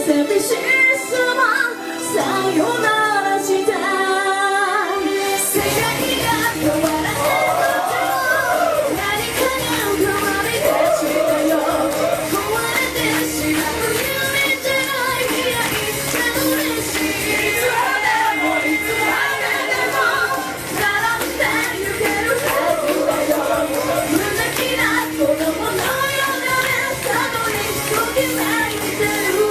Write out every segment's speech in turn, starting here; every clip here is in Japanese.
寂しさはさよならした世界が変わらない何かが変わり出したよ壊れてしまう夢じゃない未来が嬉しいいつまでもいつまでも並んでゆけるはずだよ無邪気な子供のようなねたどりときめいてる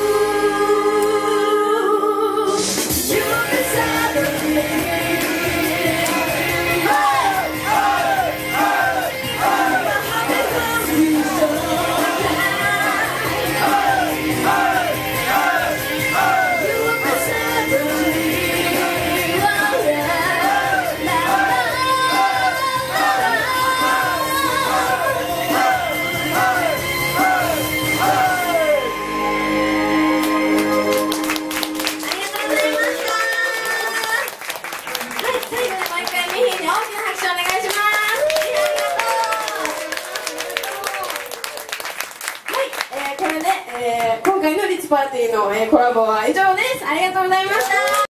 You beside me今回のリッチパーティーのコラボは以上です。ありがとうございました。